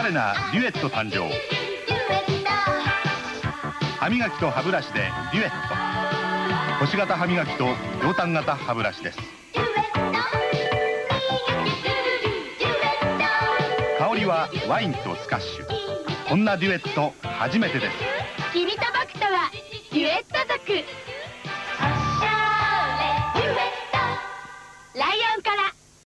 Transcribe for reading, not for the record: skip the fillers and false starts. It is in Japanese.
れなデュエット誕生。歯磨きと歯ブラシでデュエット。星型歯磨きと両端型歯ブラシです。香りはワインとスカッシュ。こんなデュエット初めてです。 キリトバクトは